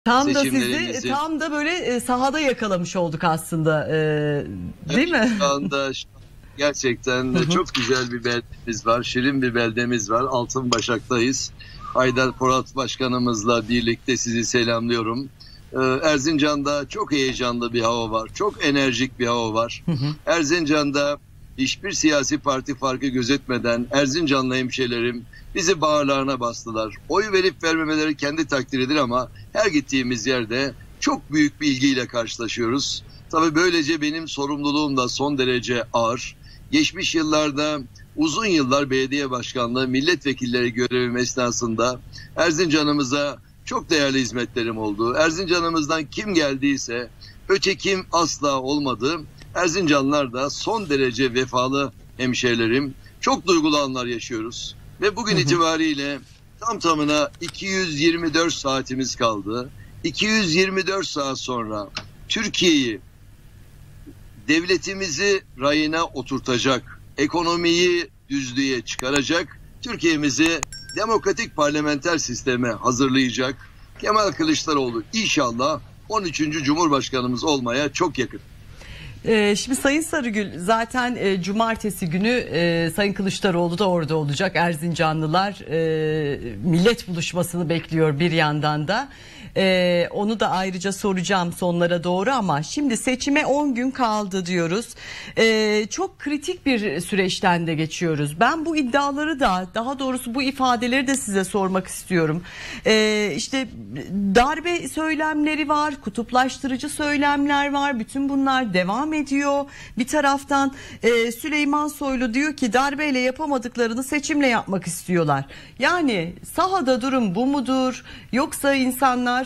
Tam da sizi Seçimlerimizi. tam da böyle sahada yakalamış olduk aslında, Evet, değil mi? şu anda gerçekten Hı hı. çok güzel bir beldemiz var. Şirin bir beldemiz var. Altınbaşak'tayız. Haydar Polat Başkanımızla birlikte sizi selamlıyorum. Erzincan'da çok heyecanlı bir hava var. Çok enerjik bir hava var. Hı hı. Erzincan'da hiçbir siyasi parti farkı gözetmeden Erzincanlı hemşehrilerim bizi bağırlarına bastılar. Oy verip vermemeleri kendi takdiridir ama her gittiğimiz yerde çok büyük bir ilgiyle karşılaşıyoruz. Tabii böylece benim sorumluluğum da son derece ağır. Geçmiş yıllarda uzun yıllar belediye başkanlığı, milletvekilleri görevim esnasında Erzincan'ımıza çok değerli hizmetlerim oldu. Erzincan'ımızdan kim geldiyse ötekim asla olmadı. Erzincanlılar da son derece vefalı hemşehrilerim. Çok duygulu anlar yaşıyoruz. Ve bugün Hı hı. itibariyle tam tamına 224 saatimiz kaldı. 224 saat sonra Türkiye'yi, devletimizi rayına oturtacak, ekonomiyi düzlüğe çıkaracak, Türkiye'mizi demokratik parlamenter sisteme hazırlayacak Kemal Kılıçdaroğlu inşallah 13. Cumhurbaşkanımız olmaya çok yakın. Şimdi Sayın Sarıgül zaten cumartesi günü Sayın Kılıçdaroğlu da orada olacak. Erzincanlılar millet buluşmasını bekliyor bir yandan da. Onu da ayrıca soracağım sonlara doğru ama şimdi seçime 10 gün kaldı diyoruz. Çok kritik bir süreçten de geçiyoruz. Ben bu iddiaları da, daha doğrusu bu ifadeleri de size sormak istiyorum. İşte darbe söylemleri var, kutuplaştırıcı söylemler var. Bütün bunlar devam ediyor. Bir taraftan Süleyman Soylu diyor ki darbeyle yapamadıklarını seçimle yapmak istiyorlar. Yani sahada durum bu mudur? Yoksa insanlar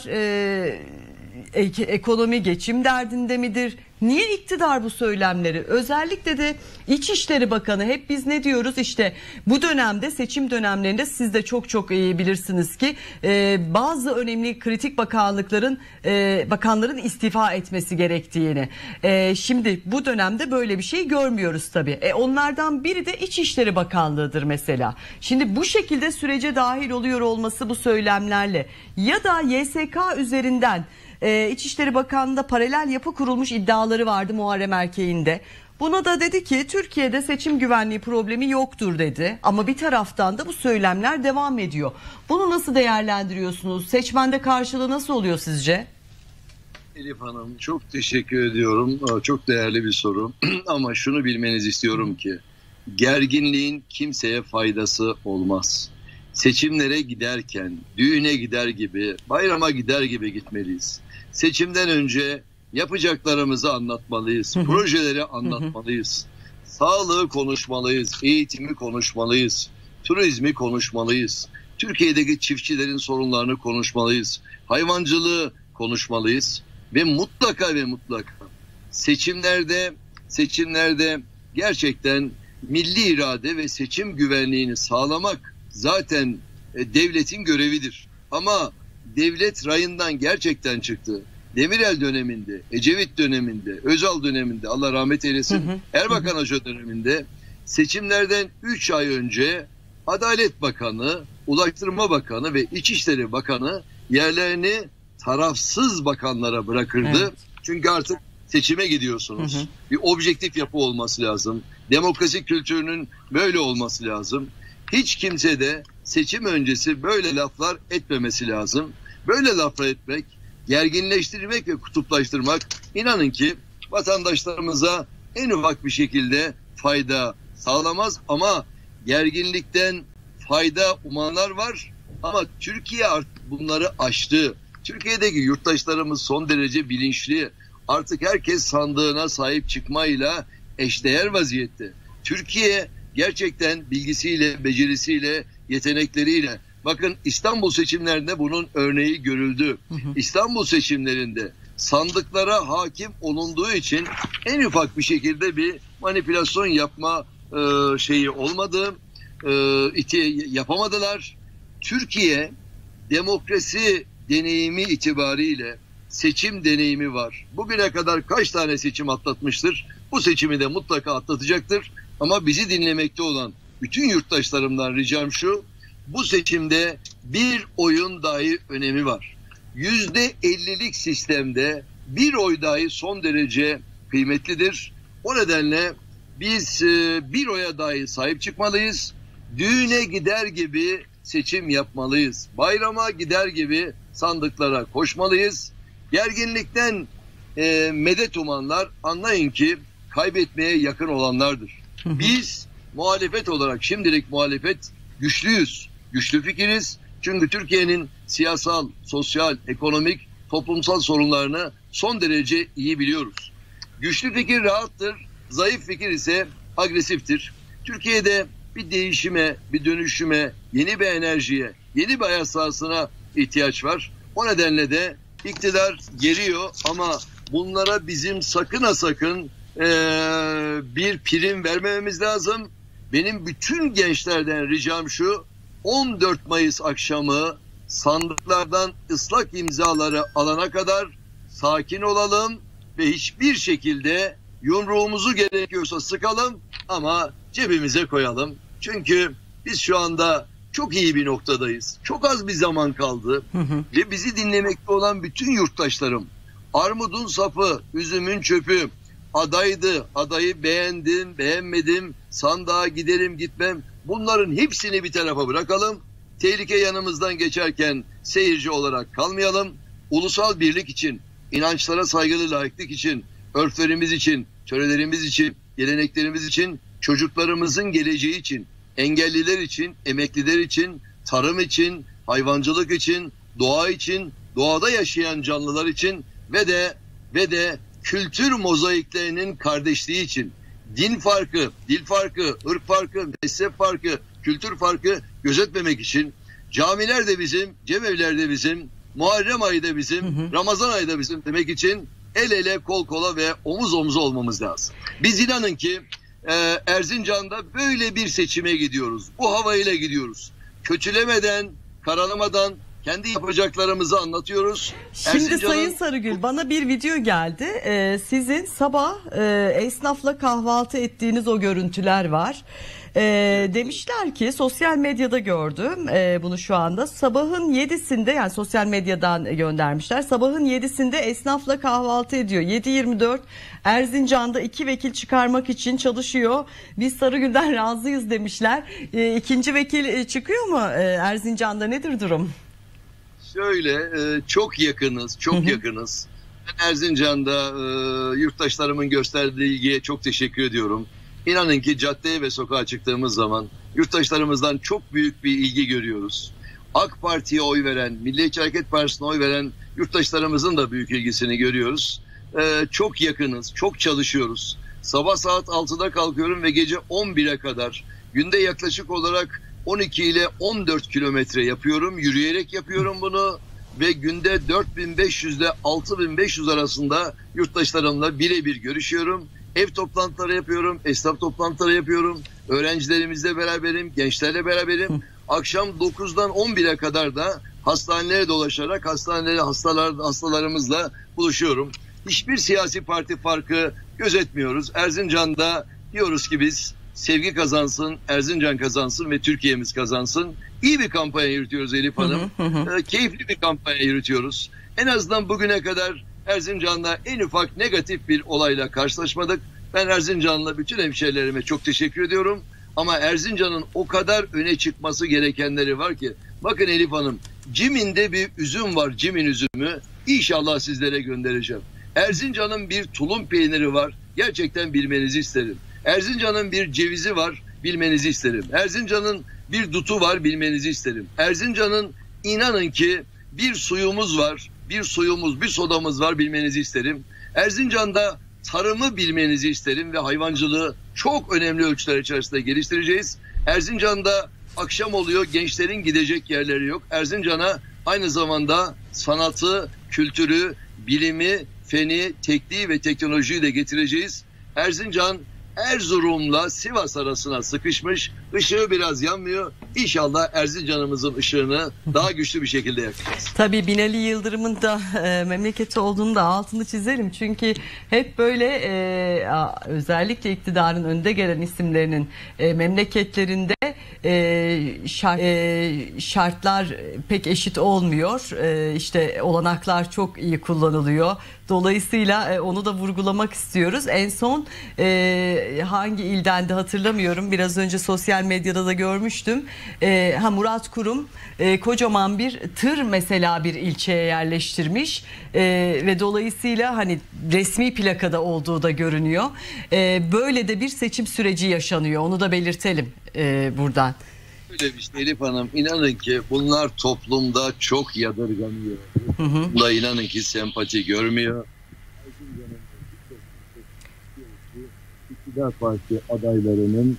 ekonomi geçim derdinde midir? Niye iktidar bu söylemleri? Özellikle de İçişleri Bakanı, hep biz ne diyoruz, işte bu dönemde, seçim dönemlerinde siz de çok çok iyi bilirsiniz ki bazı önemli kritik bakanların istifa etmesi gerektiğini. Şimdi bu dönemde böyle bir şey görmüyoruz tabii. Onlardan biri de İçişleri Bakanlığı'dır mesela. Şimdi bu şekilde sürece dahil oluyor olması bu söylemlerle ya da YSK üzerinden İçişleri Bakanlığı'nda paralel yapı kurulmuş iddiaları vardı Muharrem Erkek'in de. Buna da dedi ki Türkiye'de seçim güvenliği problemi yoktur dedi. Ama bir taraftan da bu söylemler devam ediyor. Bunu nasıl değerlendiriyorsunuz? Seçmende karşılığı nasıl oluyor sizce? Elif Hanım, çok teşekkür ediyorum. Çok değerli bir soru. Ama şunu bilmenizi istiyorum ki gerginliğin kimseye faydası olmaz. Seçimlere giderken, düğüne gider gibi, bayrama gider gibi gitmeliyiz. Seçimden önce yapacaklarımızı anlatmalıyız, projeleri anlatmalıyız. Sağlığı konuşmalıyız, eğitimi konuşmalıyız, turizmi konuşmalıyız. Türkiye'deki çiftçilerin sorunlarını konuşmalıyız, hayvancılığı konuşmalıyız ve mutlaka ve mutlaka seçimlerde gerçekten milli irade ve seçim güvenliğini sağlamak zaten devletin görevidir. Ama devlet rayından gerçekten çıktı. Demirel döneminde, Ecevit döneminde, Özal döneminde, Allah rahmet eylesin, Erbakan Hoca döneminde seçimlerden 3 ay önce Adalet Bakanı, Ulaştırma Bakanı ve İçişleri Bakanı yerlerini tarafsız bakanlara bırakırdı. Evet. Çünkü artık seçime gidiyorsunuz. Bir objektif yapı olması lazım. Demokrasi kültürünün böyle olması lazım. Hiç kimse de seçim öncesi böyle laflar etmemesi lazım. Böyle laflar etmek, gerginleştirmek ve kutuplaştırmak, inanın ki vatandaşlarımıza en ufak bir şekilde fayda sağlamaz. Ama gerginlikten fayda umanlar var. Ama Türkiye artık bunları aştı. Türkiye'deki yurttaşlarımız son derece bilinçli. Artık herkes sandığına sahip çıkmayla eşdeğer vaziyette. Türkiye gerçekten bilgisiyle, becerisiyle, yetenekleriyle. Bakın İstanbul seçimlerinde bunun örneği görüldü. İstanbul seçimlerinde sandıklara hakim olunduğu için en ufak bir şekilde bir manipülasyon yapma şeyi olmadı. Yapamadılar. Türkiye demokrasi deneyimi itibariyle seçim deneyimi var. Bugüne kadar kaç tane seçim atlatmıştır? Bu seçimi de mutlaka atlatacaktır. Ama bizi dinlemekte olan bütün yurttaşlarımdan ricam şu: bu seçimde bir oyun dahi önemi var. %50'lik sistemde bir oy dahi son derece kıymetlidir. O nedenle biz bir oya dahi sahip çıkmalıyız. Düğüne gider gibi seçim yapmalıyız. Bayrama gider gibi sandıklara koşmalıyız. Gerginlikten medet umanlar anlayın ki kaybetmeye yakın olanlardır. Biz muhalefet olarak şimdilik muhalefet güçlüyüz. Güçlü fikiriz. Çünkü Türkiye'nin siyasal, sosyal, ekonomik, toplumsal sorunlarını son derece iyi biliyoruz. Güçlü fikir rahattır, zayıf fikir ise agresiftir. Türkiye'de bir değişime, bir dönüşüme, yeni bir enerjiye, yeni bir hayat sahasına ihtiyaç var. O nedenle de iktidar geliyor ama bunlara bizim sakın ha sakın bir prim vermememiz lazım. Benim bütün gençlerden ricam şu: 14 Mayıs akşamı sandıklardan ıslak imzaları alana kadar sakin olalım ve hiçbir şekilde yumruğumuzu gerekiyorsa sıkalım ama cebimize koyalım. Çünkü biz şu anda çok iyi bir noktadayız. Çok az bir zaman kaldı ve bizi dinlemekte olan bütün yurttaşlarım, armudun sapı, üzümün çöpü, adaydı, adayı beğendim, beğenmedim, sandığa giderim gitmem, bunların hepsini bir tarafa bırakalım. Tehlike yanımızdan geçerken seyirci olarak kalmayalım. Ulusal birlik için, inançlara saygılı layıklık için, örflerimiz için, törelerimiz için, geleneklerimiz için, çocuklarımızın geleceği için, engelliler için, emekliler için, tarım için, hayvancılık için, doğa için, doğada yaşayan canlılar için ve de kültür mozaiklerinin kardeşliği için, din farkı, dil farkı, ırk farkı, mezhep farkı, kültür farkı gözetmemek için, camiler de bizim, cemevler de bizim, Muharrem ayı da bizim, Ramazan ayı da bizim demek için el ele, kol kola ve omuz omuza olmamız lazım. Biz inanın ki Erzincan'da böyle bir seçime gidiyoruz. Bu havayla gidiyoruz. Kötülemeden, karalamadan kendi yapacaklarımızı anlatıyoruz. Şimdi Sayın Sarıgül, bana bir video geldi. Sizin sabah esnafla kahvaltı ettiğiniz o görüntüler var. Demişler ki, sosyal medyada gördüm bunu şu anda. Sabahın 7'sinde, yani sosyal medyadan göndermişler. Sabahın 7'sinde esnafla kahvaltı ediyor. 7-24 Erzincan'da 2 vekil çıkarmak için çalışıyor. Biz Sarıgül'den razıyız demişler. İkinci vekil çıkıyor mu Erzincan'da, nedir durum? Şöyle, çok yakınız, çok yakınız. Ben Erzincan'da yurttaşlarımın gösterdiği ilgiye çok teşekkür ediyorum. İnanın ki caddeye ve sokağa çıktığımız zaman yurttaşlarımızdan çok büyük bir ilgi görüyoruz. AK Parti'ye oy veren, Milliyetçi Hareket Partisi'ne oy veren yurttaşlarımızın da büyük ilgisini görüyoruz. Çok yakınız, çok çalışıyoruz. Sabah saat 6'da kalkıyorum ve gece 11'e kadar günde yaklaşık olarak 12 ile 14 kilometre yapıyorum. Yürüyerek yapıyorum bunu ve günde 4500 ile 6500 arasında yurttaşlarımla birebir görüşüyorum. Ev toplantıları yapıyorum, esnaf toplantıları yapıyorum. Öğrencilerimizle beraberim, gençlerle beraberim. Akşam 9'dan 11'e kadar da hastanelere dolaşarak hastalarımızla buluşuyorum. Hiçbir siyasi parti farkı gözetmiyoruz. Erzincan'da diyoruz ki biz sevgi kazansın, Erzincan kazansın ve Türkiye'miz kazansın. İyi bir kampanya yürütüyoruz Elif Hanım. Keyifli bir kampanya yürütüyoruz. En azından bugüne kadar Erzincan'da en ufak negatif bir olayla karşılaşmadık. Ben Erzincan'la bütün hemşehrilerime çok teşekkür ediyorum. Ama Erzincan'ın o kadar öne çıkması gerekenleri var ki. Bakın Elif Hanım, Cimin'de bir üzüm var, Cimin üzümü. İnşallah sizlere göndereceğim. Erzincan'ın bir tulum peyniri var. Gerçekten bilmenizi isterim. Erzincan'ın bir cevizi var, bilmenizi isterim. Erzincan'ın bir dutu var, bilmenizi isterim. Erzincan'ın inanın ki bir suyumuz var, bir sodamız var, bilmenizi isterim. Erzincan'da tarımı bilmenizi isterim ve hayvancılığı çok önemli ölçüler içerisinde geliştireceğiz. Erzincan'da akşam oluyor, gençlerin gidecek yerleri yok. Erzincan'a aynı zamanda sanatı, kültürü, bilimi, feni, tekniği ve teknolojiyi de getireceğiz. Erzincan Erzurum'la Sivas arasına sıkışmış Işığı biraz yanmıyor. İnşallah Erzincan'ımızın ışığını daha güçlü bir şekilde yakacağız. Tabii Binali Yıldırım'ın da memleketi olduğunu da altını çizelim. Çünkü hep böyle özellikle iktidarın önde gelen isimlerinin memleketlerinde şartlar pek eşit olmuyor. İşte olanaklar çok iyi kullanılıyor. Dolayısıyla onu da vurgulamak istiyoruz. En son hangi ilden de hatırlamıyorum. Biraz önce sosyal medyada da görmüştüm. Murat Kurum kocaman bir tır mesela bir ilçeye yerleştirmiş ve dolayısıyla hani resmi plakada olduğu da görünüyor. Böyle de bir seçim süreci yaşanıyor. Onu da belirtelim buradan. Öyle bir şey Elif Hanım, inanın ki bunlar toplumda çok yadırganıyor. Bunda inanın ki sempati görmüyor. İktidar Parti adaylarının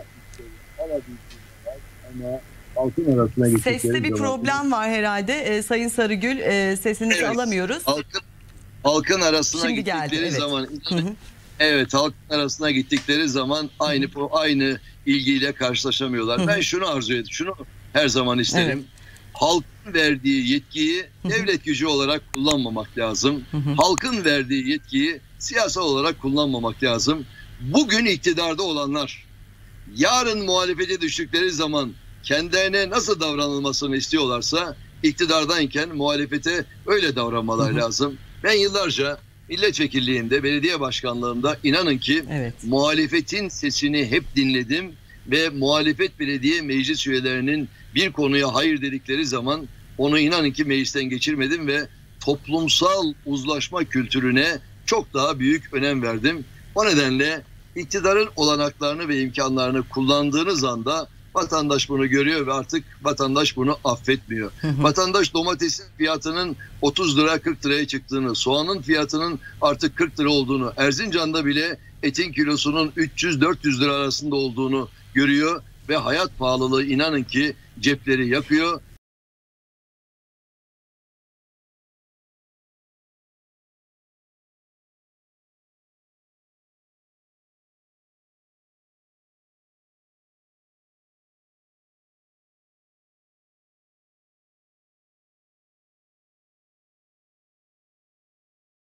ama halkın arasına gittikleri Seste bir problem var herhalde. Sayın Sarıgül, sesinizi alamıyoruz. Halkın arasına Şimdi gittikleri geldi, evet. zaman evet, halkın arasına gittikleri zaman aynı ilgiyle karşılaşamıyorlar. Ben şunu arzu ediyorum. Şunu her zaman isterim. Evet. Halkın verdiği yetkiyi devlet gücü olarak kullanmamak lazım. Halkın verdiği yetkiyi siyasal olarak kullanmamak lazım. Bugün iktidarda olanlar yarın muhalefete düştükleri zaman kendilerine nasıl davranılmasını istiyorlarsa iktidardayken muhalefete öyle davranmalar lazım. Ben yıllarca milletvekilliğinde, belediye başkanlığında inanın ki muhalefetin sesini hep dinledim ve muhalefet belediye meclis üyelerinin bir konuya hayır dedikleri zaman onu inanın ki meclisten geçirmedim ve toplumsal uzlaşma kültürüne çok daha büyük önem verdim. O nedenle iktidarın olanaklarını ve imkanlarını kullandığınız anda vatandaş bunu görüyor ve artık vatandaş bunu affetmiyor. Vatandaş domatesin fiyatının 30 lira 40 liraya çıktığını, soğanın fiyatının artık 40 lira olduğunu, Erzincan'da bile etin kilosunun 300-400 lira arasında olduğunu görüyor ve hayat pahalılığı inanın ki cepleri yakıyor.